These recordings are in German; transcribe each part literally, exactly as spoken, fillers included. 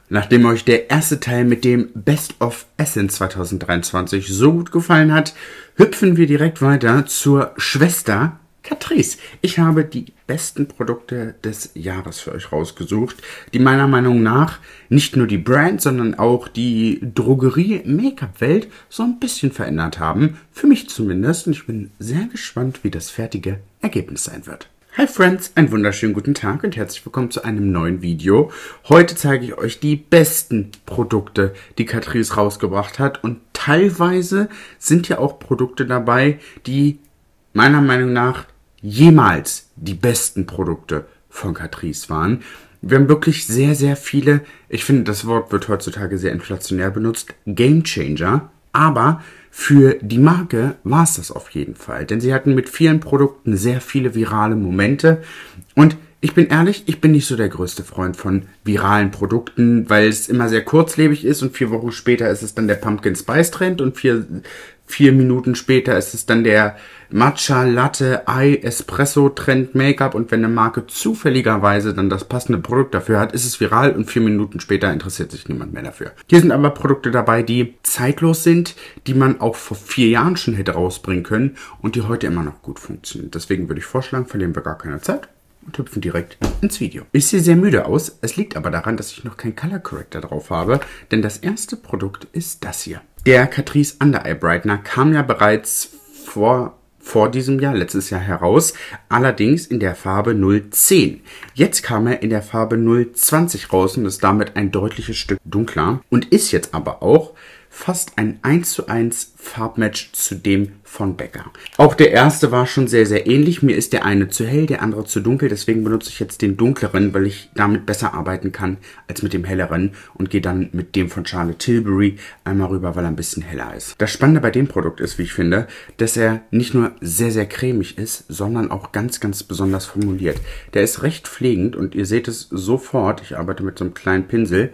Nachdem euch der erste Teil mit dem Best of Essence zwanzig dreiundzwanzig so gut gefallen hat, hüpfen wir direkt weiter zur Schwester Catrice. Ich habe die besten Produkte des Jahres für euch rausgesucht, die meiner Meinung nach nicht nur die Brand, sondern auch die Drogerie-Make-up-Welt so ein bisschen verändert haben. Für mich zumindest. Und ich bin sehr gespannt, wie das fertige Ergebnis sein wird. Hi Friends, einen wunderschönen guten Tag und herzlich willkommen zu einem neuen Video. Heute zeige ich euch die besten Produkte, die Catrice rausgebracht hat. Und teilweise sind ja auch Produkte dabei, die meiner Meinung nach jemals die besten Produkte von Catrice waren. Wir haben wirklich sehr, sehr viele, ich finde, das Wort wird heutzutage sehr inflationär benutzt, Game Changer. Aber für die Marke war es das auf jeden Fall, denn sie hatten mit vielen Produkten sehr viele virale Momente. Und ich bin ehrlich, ich bin nicht so der größte Freund von viralen Produkten, weil es immer sehr kurzlebig ist und vier Wochen später ist es dann der Pumpkin Spice Trend und vier, vier Minuten später ist es dann der Matcha Latte Ei Espresso Trend Make-up, und wenn eine Marke zufälligerweise dann das passende Produkt dafür hat, ist es viral und vier Minuten später interessiert sich niemand mehr dafür. Hier sind aber Produkte dabei, die zeitlos sind, die man auch vor vier Jahren schon hätte rausbringen können und die heute immer noch gut funktionieren. Deswegen würde ich vorschlagen, verlieren wir gar keine Zeit und hüpfen direkt ins Video. Ich sehe sehr müde aus, es liegt aber daran, dass ich noch kein Color Corrector drauf habe, denn das erste Produkt ist das hier. Der Catrice Under Eye Brightener kam ja bereits vor, vor diesem Jahr, letztes Jahr heraus, allerdings in der Farbe null zehn. Jetzt kam er in der Farbe null zwanzig raus und ist damit ein deutliches Stück dunkler und ist jetzt aber auch fast ein eins zu eins Farbmatch zu dem von Becca. Auch der erste war schon sehr, sehr ähnlich. Mir ist der eine zu hell, der andere zu dunkel. Deswegen benutze ich jetzt den dunkleren, weil ich damit besser arbeiten kann als mit dem helleren. Und gehe dann mit dem von Charlotte Tilbury einmal rüber, weil er ein bisschen heller ist. Das Spannende bei dem Produkt ist, wie ich finde, dass er nicht nur sehr, sehr cremig ist, sondern auch ganz, ganz besonders formuliert. Der ist recht pflegend und ihr seht es sofort. Ich arbeite mit so einem kleinen Pinsel.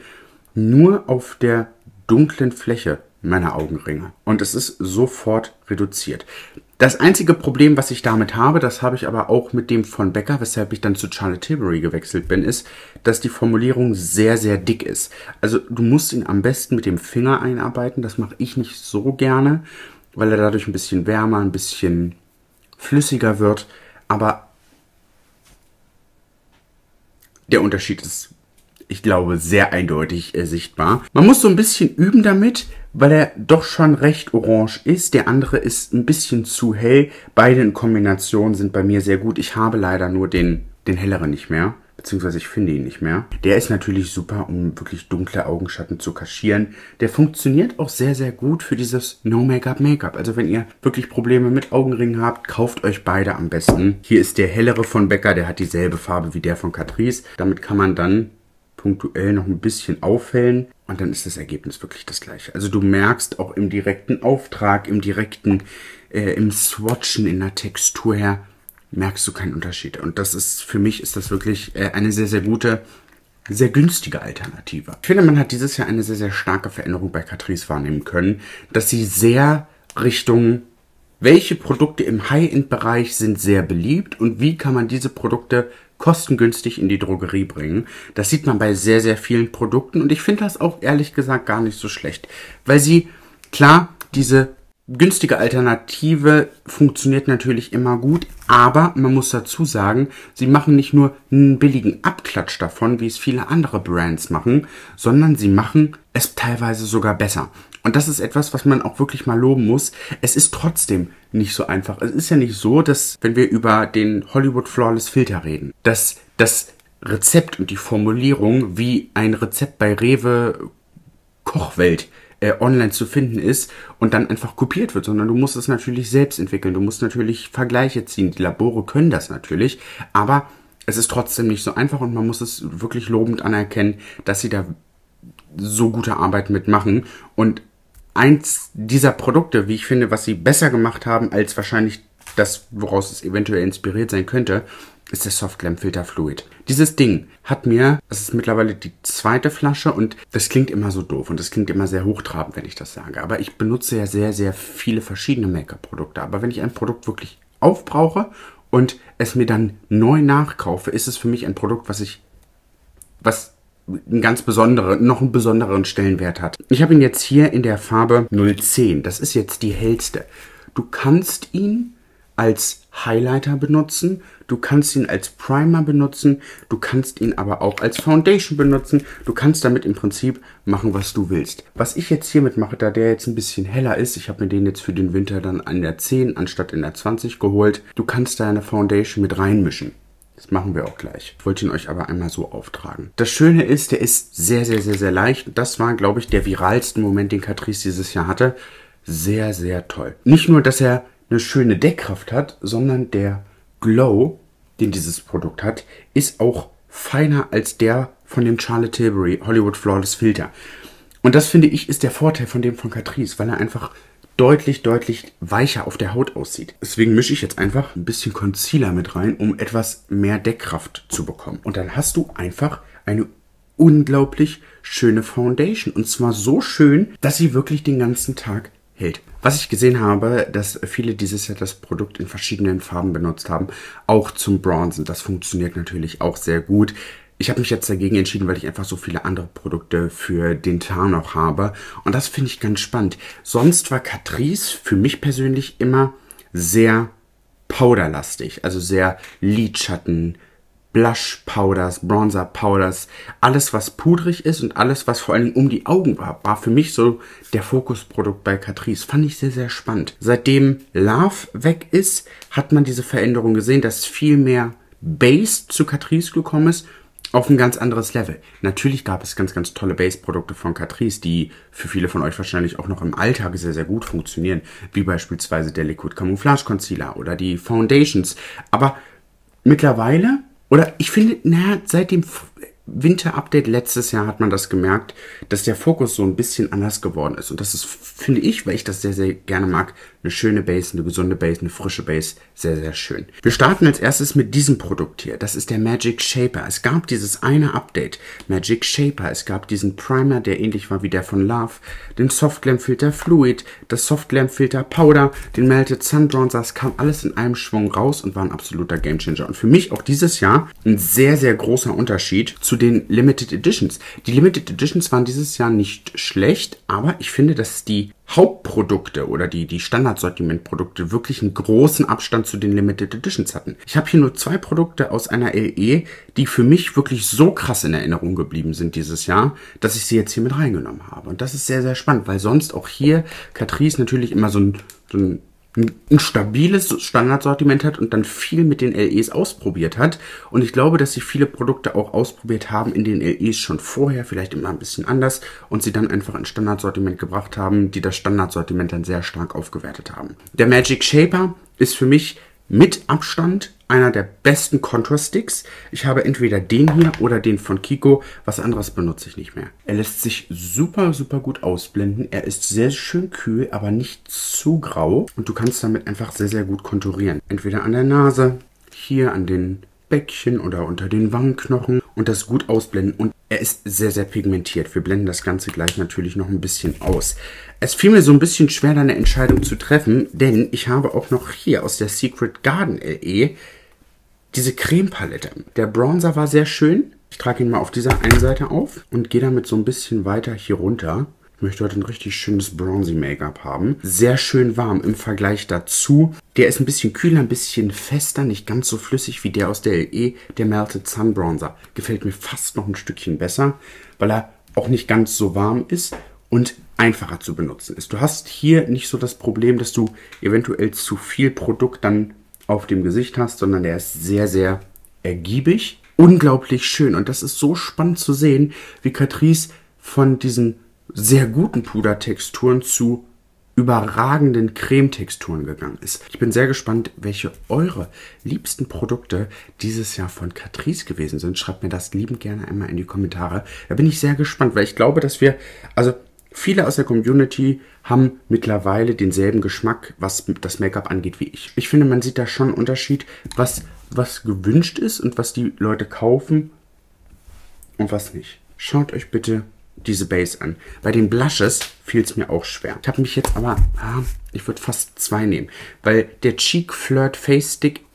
Nur auf der dunklen Fläche meiner Augenringe. Und es ist sofort reduziert. Das einzige Problem, was ich damit habe, das habe ich aber auch mit dem von Becca, weshalb ich dann zu Charlotte Tilbury gewechselt bin, ist, dass die Formulierung sehr, sehr dick ist. Also du musst ihn am besten mit dem Finger einarbeiten. Das mache ich nicht so gerne, weil er dadurch ein bisschen wärmer, ein bisschen flüssiger wird. Aber der Unterschied ist, ich glaube, sehr eindeutig äh, sichtbar. Man muss so ein bisschen üben damit, weil er doch schon recht orange ist. Der andere ist ein bisschen zu hell. Beide in Kombination sind bei mir sehr gut. Ich habe leider nur den, den helleren nicht mehr, beziehungsweise ich finde ihn nicht mehr. Der ist natürlich super, um wirklich dunkle Augenschatten zu kaschieren. Der funktioniert auch sehr, sehr gut für dieses No-Make-up-Make-up. Also wenn ihr wirklich Probleme mit Augenringen habt, kauft euch beide am besten. Hier ist der hellere von Becca, der hat dieselbe Farbe wie der von Catrice. Damit kann man dann punktuell noch ein bisschen aufhellen und dann ist das Ergebnis wirklich das gleiche. Also du merkst auch im direkten Auftrag, im direkten, äh, im Swatchen, in der Textur her, merkst du keinen Unterschied. Und das ist, für mich ist das wirklich äh, eine sehr, sehr gute, sehr günstige Alternative. Ich finde, man hat dieses Jahr eine sehr, sehr starke Veränderung bei Catrice wahrnehmen können, dass sie sehr Richtung, welche Produkte im High-End-Bereich sind sehr beliebt und wie kann man diese Produkte kostengünstig in die Drogerie bringen. Das sieht man bei sehr, sehr vielen Produkten und ich finde das auch ehrlich gesagt gar nicht so schlecht, weil sie, klar, diese günstige Alternative funktioniert natürlich immer gut, aber man muss dazu sagen, sie machen nicht nur einen billigen Abklatsch davon, wie es viele andere Brands machen, sondern sie machen es teilweise sogar besser. Und das ist etwas, was man auch wirklich mal loben muss. Es ist trotzdem nicht so einfach. Es ist ja nicht so, dass, wenn wir über den Hollywood Flawless Filter reden, dass das Rezept und die Formulierung wie ein Rezept bei Rewe Kochwelt äh, online zu finden ist und dann einfach kopiert wird, sondern du musst es natürlich selbst entwickeln. Du musst natürlich Vergleiche ziehen. Die Labore können das natürlich, aber es ist trotzdem nicht so einfach und man muss es wirklich lobend anerkennen, dass sie da so gute Arbeit mitmachen. Und eins dieser Produkte, wie ich finde, was sie besser gemacht haben, als wahrscheinlich das, woraus es eventuell inspiriert sein könnte, ist der Soft Glam Filter Fluid. Dieses Ding hat mir, das ist mittlerweile die zweite Flasche und das klingt immer so doof und das klingt immer sehr hochtrabend, wenn ich das sage. Aber ich benutze ja sehr, sehr viele verschiedene Make-up-Produkte. Aber wenn ich ein Produkt wirklich aufbrauche und es mir dann neu nachkaufe, ist es für mich ein Produkt, was ich, was einen ganz besonderen, noch einen besonderen Stellenwert hat. Ich habe ihn jetzt hier in der Farbe null zehn. Das ist jetzt die hellste. Du kannst ihn als Highlighter benutzen, du kannst ihn als Primer benutzen, du kannst ihn aber auch als Foundation benutzen. Du kannst damit im Prinzip machen, was du willst. Was ich jetzt hiermit mache, da der jetzt ein bisschen heller ist, ich habe mir den jetzt für den Winter dann an der zehn anstatt in der zwanzig geholt. Du kannst da eine Foundation mit reinmischen. Das machen wir auch gleich. Ich wollte ihn euch aber einmal so auftragen. Das Schöne ist, der ist sehr, sehr, sehr, sehr leicht. Das war, glaube ich, der viralste Moment, den Catrice dieses Jahr hatte. Sehr, sehr toll. Nicht nur, dass er eine schöne Deckkraft hat, sondern der Glow, den dieses Produkt hat, ist auch feiner als der von dem Charlotte Tilbury Hollywood Flawless Filter. Und das, finde ich, ist der Vorteil von dem von Catrice, weil er einfach deutlich, deutlich weicher auf der Haut aussieht. Deswegen mische ich jetzt einfach ein bisschen Concealer mit rein, um etwas mehr Deckkraft zu bekommen. Und dann hast du einfach eine unglaublich schöne Foundation. Und zwar so schön, dass sie wirklich den ganzen Tag hält. Was ich gesehen habe, dass viele dieses Jahr das Produkt in verschiedenen Farben benutzt haben, auch zum Bronzen. Das funktioniert natürlich auch sehr gut. Ich habe mich jetzt dagegen entschieden, weil ich einfach so viele andere Produkte für den Teint noch habe. Und das finde ich ganz spannend. Sonst war Catrice für mich persönlich immer sehr powderlastig, also sehr Lidschatten, Blush Powders, Bronzer Powders, alles was pudrig ist und alles was vor allem um die Augen war, war für mich so der Fokusprodukt bei Catrice. Fand ich sehr, sehr spannend. Seitdem Love weg ist, hat man diese Veränderung gesehen, dass viel mehr Base zu Catrice gekommen ist, auf ein ganz anderes Level. Natürlich gab es ganz, ganz tolle Base-Produkte von Catrice, die für viele von euch wahrscheinlich auch noch im Alltag sehr, sehr gut funktionieren, wie beispielsweise der Liquid Camouflage Concealer oder die Foundations. Aber mittlerweile, oder ich finde, naja, seit dem Winter-Update letztes Jahr hat man das gemerkt, dass der Fokus so ein bisschen anders geworden ist. Und das ist, finde ich, weil ich das sehr, sehr gerne mag, eine schöne Base, eine gesunde Base, eine frische Base, sehr, sehr schön. Wir starten als erstes mit diesem Produkt hier. Das ist der Magic Shaper. Es gab dieses eine Update, Magic Shaper. Es gab diesen Primer, der ähnlich war wie der von Love, den Soft Glam Filter Fluid, das Soft Glam Filter Powder, den Melted Sun Bronzer. Es kam alles in einem Schwung raus und war ein absoluter Gamechanger. Und für mich auch dieses Jahr ein sehr, sehr großer Unterschied zu den Limited Editions. Die Limited Editions waren dieses Jahr nicht schlecht, aber ich finde, dass die Hauptprodukte oder die, die Standardsortimentprodukte wirklich einen großen Abstand zu den Limited Editions hatten. Ich habe hier nur zwei Produkte aus einer L E, die für mich wirklich so krass in Erinnerung geblieben sind dieses Jahr, dass ich sie jetzt hier mit reingenommen habe. Und das ist sehr, sehr spannend, weil sonst auch hier Catrice natürlich immer so ein, so ein ein stabiles Standardsortiment hat und dann viel mit den L Es ausprobiert hat. Und ich glaube, dass sie viele Produkte auch ausprobiert haben in den L Es schon vorher, vielleicht immer ein bisschen anders, und sie dann einfach ins Standardsortiment gebracht haben, die das Standardsortiment dann sehr stark aufgewertet haben. Der Magic Shaper ist für mich mit Abstand einer der besten Contour-Sticks. Ich habe entweder den hier oder den von Kiko. Was anderes benutze ich nicht mehr. Er lässt sich super, super gut ausblenden. Er ist sehr schön kühl, aber nicht zu grau. Und du kannst damit einfach sehr, sehr gut konturieren. Entweder an der Nase, hier an den Bäckchen oder unter den Wangenknochen und das gut ausblenden. Und er ist sehr, sehr pigmentiert. Wir blenden das Ganze gleich natürlich noch ein bisschen aus. Es fiel mir so ein bisschen schwer, da eine Entscheidung zu treffen, denn ich habe auch noch hier aus der Secret Garden L E diese Cremepalette. Der Bronzer war sehr schön. Ich trage ihn mal auf dieser einen Seite auf und gehe damit so ein bisschen weiter hier runter. Ich möchte heute ein richtig schönes Bronzy Make-up haben. Sehr schön warm im Vergleich dazu. Der ist ein bisschen kühler, ein bisschen fester, nicht ganz so flüssig wie der aus der L E, der Melted Sun Bronzer. Gefällt mir fast noch ein Stückchen besser, weil er auch nicht ganz so warm ist und einfacher zu benutzen ist. Du hast hier nicht so das Problem, dass du eventuell zu viel Produkt dann auf dem Gesicht hast, sondern der ist sehr, sehr ergiebig. Unglaublich schön. Und das ist so spannend zu sehen, wie Catrice von diesen sehr guten Pudertexturen zu überragenden Cremetexturen gegangen ist. Ich bin sehr gespannt, welche eure liebsten Produkte dieses Jahr von Catrice gewesen sind. Schreibt mir das liebend gerne einmal in die Kommentare. Da bin ich sehr gespannt, weil ich glaube, dass wir, also viele aus der Community haben mittlerweile denselben Geschmack, was das Make-up angeht, wie ich. Ich finde, man sieht da schon einen Unterschied, was, was gewünscht ist und was die Leute kaufen und was nicht. Schaut euch bitte diese Base an. Bei den Blushes fiel es mir auch schwer. Ich habe mich jetzt aber, ah, ich würde fast zwei nehmen, weil der Cheek Flirt Face Stick ist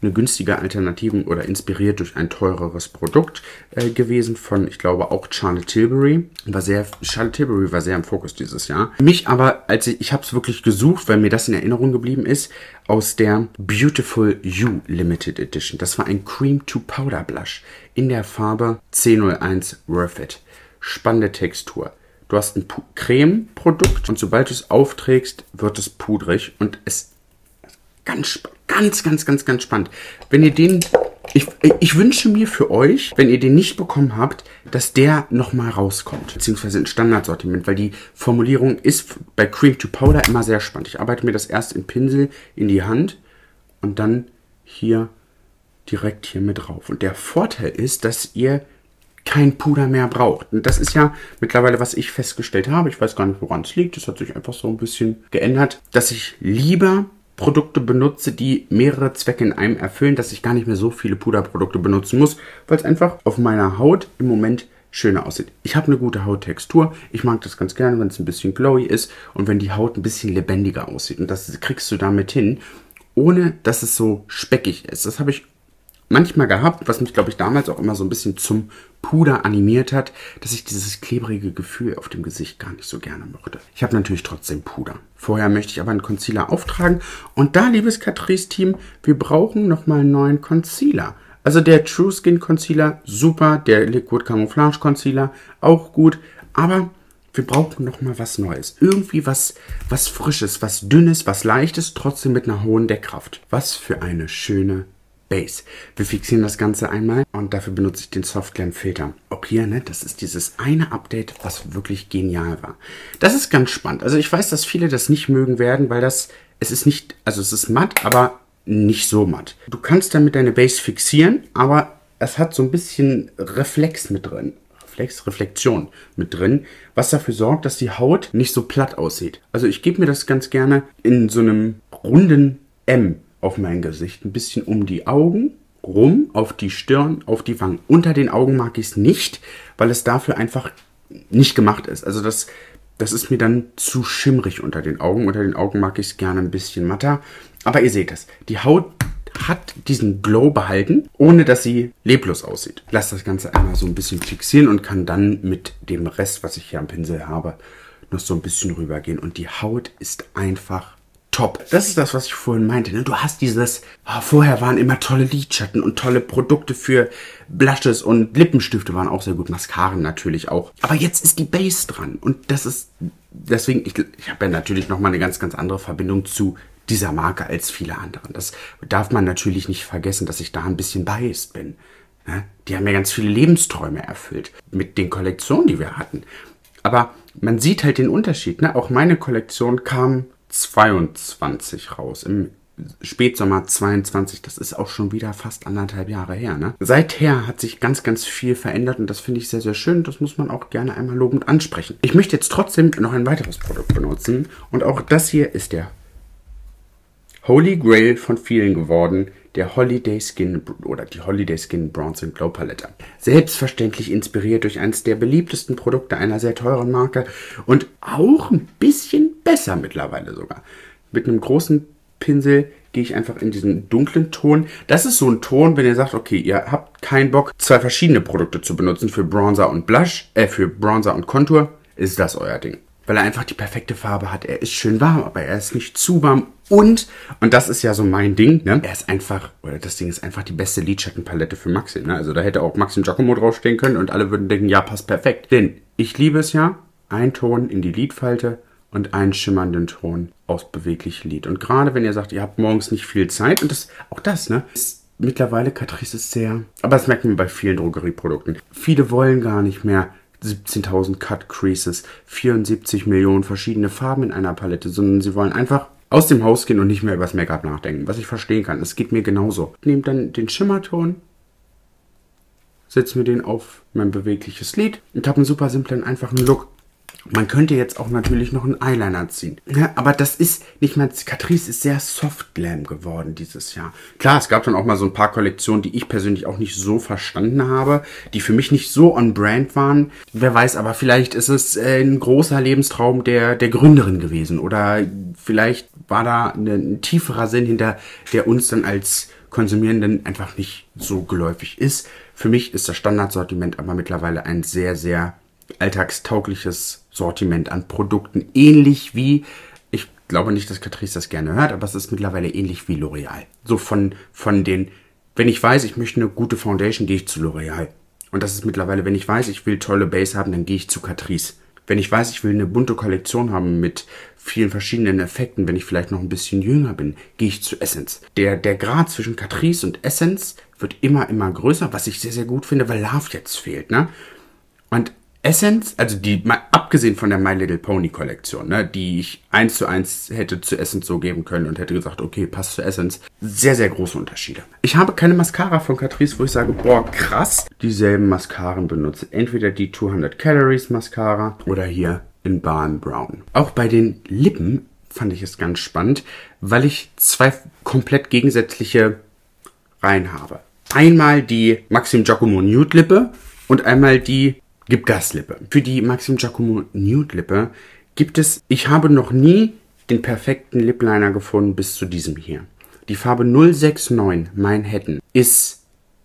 eine günstige Alternative oder inspiriert durch ein teureres Produkt äh, gewesen von, ich glaube, auch Charlotte Tilbury. War sehr, Charlotte Tilbury war sehr im Fokus dieses Jahr. Mich aber, als ich, ich habe es wirklich gesucht, weil mir das in Erinnerung geblieben ist, aus der Beautiful You Limited Edition. Das war ein Cream to Powder Blush in der Farbe C null eins Worth It. Spannende Textur. Du hast ein Creme-Produkt und sobald du es aufträgst, wird es pudrig und es ganz, ganz, ganz, ganz, ganz spannend. Wenn ihr den, ich, ich wünsche mir für euch, wenn ihr den nicht bekommen habt, dass der nochmal rauskommt, beziehungsweise in Standardsortiment, weil die Formulierung ist bei Cream to Powder immer sehr spannend. Ich arbeite mir das erst im Pinsel in die Hand und dann hier direkt hier mit drauf. Und der Vorteil ist, dass ihr kein Puder mehr braucht. Und das ist ja mittlerweile, was ich festgestellt habe. Ich weiß gar nicht, woran es liegt. Das hat sich einfach so ein bisschen geändert, dass ich lieber Produkte benutze, die mehrere Zwecke in einem erfüllen, dass ich gar nicht mehr so viele Puderprodukte benutzen muss, weil es einfach auf meiner Haut im Moment schöner aussieht. Ich habe eine gute Hauttextur. Ich mag das ganz gerne, wenn es ein bisschen glowy ist und wenn die Haut ein bisschen lebendiger aussieht. Und das kriegst du damit hin, ohne dass es so speckig ist. Das habe ich manchmal gehabt, was mich, glaube ich, damals auch immer so ein bisschen zum Puder animiert hat, dass ich dieses klebrige Gefühl auf dem Gesicht gar nicht so gerne mochte. Ich habe natürlich trotzdem Puder. Vorher möchte ich aber einen Concealer auftragen. Und da, liebes Catrice-Team, wir brauchen nochmal einen neuen Concealer. Also der True Skin Concealer, super. Der Liquid Camouflage Concealer, auch gut. Aber wir brauchen nochmal was Neues. Irgendwie was, was Frisches, was Dünnes, was Leichtes, trotzdem mit einer hohen Deckkraft. Was für eine schöne Base. Wir fixieren das Ganze einmal und dafür benutze ich den Soft Glam Filter. Auch hier, ne, das ist dieses eine Update, was wirklich genial war. Das ist ganz spannend. Also ich weiß, dass viele das nicht mögen werden, weil das, es ist nicht, also es ist matt, aber nicht so matt. Du kannst damit deine Base fixieren, aber es hat so ein bisschen Reflex mit drin. Reflex, Reflexion mit drin, was dafür sorgt, dass die Haut nicht so platt aussieht. Also ich gebe mir das ganz gerne in so einem runden M auf mein Gesicht, ein bisschen um die Augen rum, auf die Stirn, auf die Wangen. Unter den Augen mag ich es nicht, weil es dafür einfach nicht gemacht ist. Also das, das ist mir dann zu schimmrig unter den Augen. Unter den Augen mag ich es gerne ein bisschen matter. Aber ihr seht das, die Haut hat diesen Glow behalten, ohne dass sie leblos aussieht. Ich lasse das Ganze einmal so ein bisschen fixieren und kann dann mit dem Rest, was ich hier am Pinsel habe, noch so ein bisschen rübergehen. Und die Haut ist einfach top. Das ist das, was ich vorhin meinte. Ne? Du hast dieses, oh, vorher waren immer tolle Lidschatten und tolle Produkte für Blushes und Lippenstifte waren auch sehr gut. Mascaren natürlich auch. Aber jetzt ist die Base dran. Und das ist, deswegen, ich, ich habe ja natürlich nochmal eine ganz, ganz andere Verbindung zu dieser Marke als viele anderen. Das darf man natürlich nicht vergessen, dass ich da ein bisschen biased bin. Ne? Die haben ja ganz viele Lebensträume erfüllt mit den Kollektionen, die wir hatten. Aber man sieht halt den Unterschied. Ne? Auch meine Kollektion kam zweiundzwanzig raus, im Spätsommer zweiundzwanzig, das ist auch schon wieder fast anderthalb Jahre her. Ne? Seither hat sich ganz, ganz viel verändert und das finde ich sehr, sehr schön. Das muss man auch gerne einmal lobend ansprechen. Ich möchte jetzt trotzdem noch ein weiteres Produkt benutzen und auch das hier ist der Holy Grail von vielen geworden, der Holiday Skin oder die Holiday Skin Bronze and Glow Palette. Selbstverständlich inspiriert durch eines der beliebtesten Produkte einer sehr teuren Marke und auch ein bisschen besser mittlerweile sogar. Mit einem großen Pinsel gehe ich einfach in diesen dunklen Ton. Das ist so ein Ton, wenn ihr sagt, okay, ihr habt keinen Bock, zwei verschiedene Produkte zu benutzen für Bronzer und Blush, äh, für Bronzer und Contour, ist das euer Ding. Weil er einfach die perfekte Farbe hat. Er ist schön warm, aber er ist nicht zu warm. Und, und das ist ja so mein Ding, ne? Er ist einfach, oder das Ding ist einfach die beste Lidschattenpalette für Maxim, ne? Also da hätte auch Maxim Giacomo draufstehen können und alle würden denken, ja, passt perfekt. Denn ich liebe es ja, ein Ton in die Lidfalte und einen schimmernden Ton aus beweglichem Lid. Und gerade wenn ihr sagt, ihr habt morgens nicht viel Zeit, und das, auch das, ne? Ist mittlerweile, Catrice ist sehr, aber das merken wir bei vielen Drogerieprodukten. Viele wollen gar nicht mehr siebzehntausend Cut Creases, vierundsiebzig Millionen verschiedene Farben in einer Palette, sondern sie wollen einfach aus dem Haus gehen und nicht mehr über das Make-up nachdenken, was ich verstehen kann. Es geht mir genauso. Ich nehme dann den Schimmerton, setze mir den auf mein bewegliches Lid und habe einen super simplen, einfachen Look. Man könnte jetzt auch natürlich noch einen Eyeliner ziehen. Ja, aber das ist nicht mal, Catrice ist sehr Soft Glam geworden dieses Jahr. Klar, es gab dann auch mal so ein paar Kollektionen, die ich persönlich auch nicht so verstanden habe, die für mich nicht so on brand waren. Wer weiß, aber vielleicht ist es äh, ein großer Lebenstraum der, der Gründerin gewesen. Oder vielleicht war da ein, ein tieferer Sinn hinter, der uns dann als Konsumierenden einfach nicht so geläufig ist. Für mich ist das Standardsortiment aber mittlerweile ein sehr, sehr alltagstaugliches Sortiment an Produkten. Ähnlich wie, ich glaube nicht, dass Catrice das gerne hört, aber es ist mittlerweile ähnlich wie L'Oreal. So von, von den, wenn ich weiß, ich möchte eine gute Foundation, gehe ich zu L'Oreal. Und das ist mittlerweile, wenn ich weiß, ich will tolle Base haben, dann gehe ich zu Catrice. Wenn ich weiß, ich will eine bunte Kollektion haben mit vielen verschiedenen Effekten, wenn ich vielleicht noch ein bisschen jünger bin, gehe ich zu Essence. Der, der Grad zwischen Catrice und Essence wird immer, immer größer, was ich sehr, sehr gut finde, weil Love jetzt fehlt, ne? Und Essence, also die, mal abgesehen von der My Little Pony Kollektion, ne, die ich eins zu eins hätte zu Essence so geben können und hätte gesagt, okay, passt zu Essence. Sehr, sehr große Unterschiede. Ich habe keine Mascara von Catrice, wo ich sage, boah, krass, dieselben Mascaren benutze. Entweder die zweihundert Calories Mascara oder hier in Balm Brown. Auch bei den Lippen fand ich es ganz spannend, weil ich zwei komplett gegensätzliche Reihen habe. Einmal die Maxim Giacomo Nude Lippe und einmal die Gib Gas Lippe. Für die Maxim Giacomo Nude Lippe gibt es, ich habe noch nie den perfekten Lip Liner gefunden bis zu diesem hier. Die Farbe null sechs neun Manhattan ist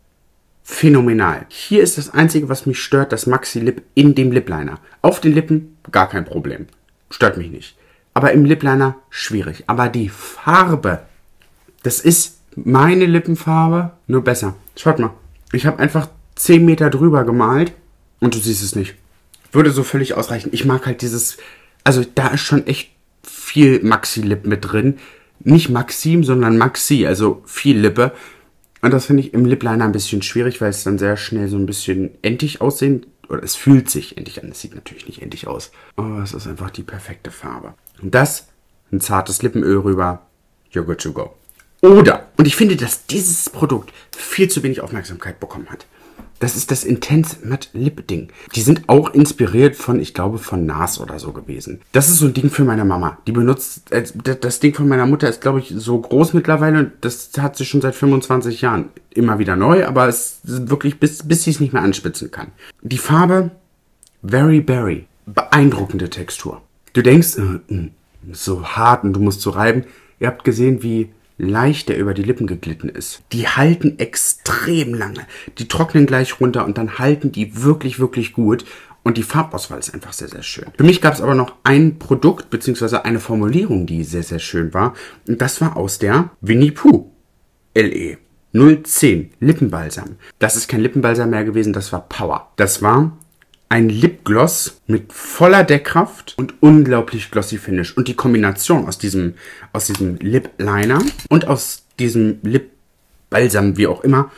phänomenal. Hier ist das Einzige, was mich stört, das Maxi Lip in dem Lip Liner. Auf den Lippen gar kein Problem. Stört mich nicht. Aber im Lip Liner schwierig. Aber die Farbe, das ist meine Lippenfarbe, nur besser. Schaut mal, ich habe einfach zehn Meter drüber gemalt. Und du siehst es nicht. Würde so völlig ausreichen. Ich mag halt dieses, also da ist schon echt viel Maxi-Lip mit drin. Nicht Maxim, sondern Maxi, also viel Lippe. Und das finde ich im Lip-Liner ein bisschen schwierig, weil es dann sehr schnell so ein bisschen entig aussehen, oder es fühlt sich entig an. Es sieht natürlich nicht entig aus. Aber es ist einfach die perfekte Farbe. Und das, ein zartes Lippenöl rüber, you're good to go. Oder, und ich finde, dass dieses Produkt viel zu wenig Aufmerksamkeit bekommen hat. Das ist das Intense Matte Lip Ding. Die sind auch inspiriert von, ich glaube, von N A R S oder so gewesen. Das ist so ein Ding für meine Mama. Die benutzt, äh, das Ding von meiner Mutter ist, glaube ich, so groß mittlerweile. Und das hat sie schon seit fünfundzwanzig Jahren. Immer wieder neu, aber es ist wirklich, bis, bis sie es nicht mehr anspitzen kann. Die Farbe Very Berry. Beeindruckende Textur. Du denkst, äh, so hart und du musst so reiben. Ihr habt gesehen, wie leicht der über die Lippen geglitten ist. Die halten extrem lange. Die trocknen gleich runter und dann halten die wirklich, wirklich gut. Und die Farbauswahl ist einfach sehr, sehr schön. Für mich gab es aber noch ein Produkt bzw. eine Formulierung, die sehr, sehr schön war. Und das war aus der Winnie Pooh L E null zehn Lippenbalsam. Das ist kein Lippenbalsam mehr gewesen, das war Power. Das war ein Lipgloss mit voller Deckkraft und unglaublich glossy Finish. Und die Kombination aus diesem, aus diesem Lip Liner und aus diesem Lip Balsam, wie auch immer,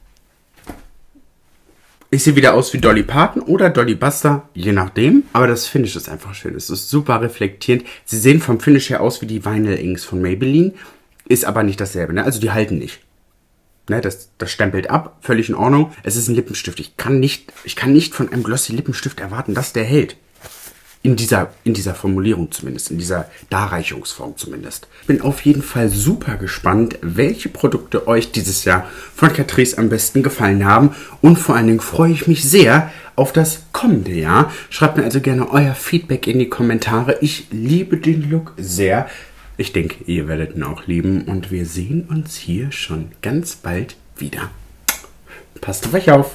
ich sehe wieder aus wie Dolly Parton oder Dolly Buster, je nachdem. Aber das Finish ist einfach schön. Es ist super reflektierend. Sie sehen vom Finish her aus wie die Vinyl Inks von Maybelline. Ist aber nicht dasselbe, ne? Also die halten nicht. Ne, das, das stempelt ab, völlig in Ordnung. Es ist ein Lippenstift. Ich kann nicht, ich kann nicht von einem glossy Lippenstift erwarten, dass der hält. In dieser, in dieser Formulierung zumindest, in dieser Darreichungsform zumindest. Bin auf jeden Fall super gespannt, welche Produkte euch dieses Jahr von Catrice am besten gefallen haben. Und vor allen Dingen freue ich mich sehr auf das kommende Jahr. Schreibt mir also gerne euer Feedback in die Kommentare. Ich liebe den Look sehr. Ich denke, ihr werdet ihn auch lieben und wir sehen uns hier schon ganz bald wieder. Passt auf euch auf!